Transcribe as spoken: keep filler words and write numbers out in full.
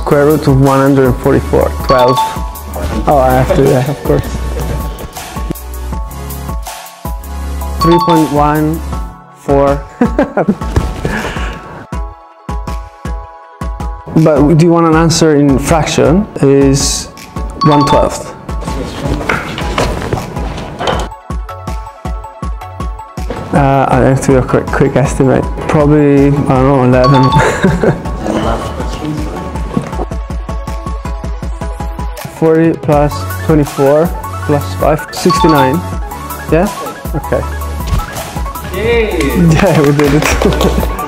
square root of one hundred forty-four? twelve. Oh, I have to, yeah, of course. three point one four. But do you want an answer in fraction? Is one twelfth. Uh, I have to do a quick, quick estimate. Probably, I don't know, eleven. forty plus twenty-four plus five, sixty-nine. Yeah? Okay. Yay! Yeah, we did it.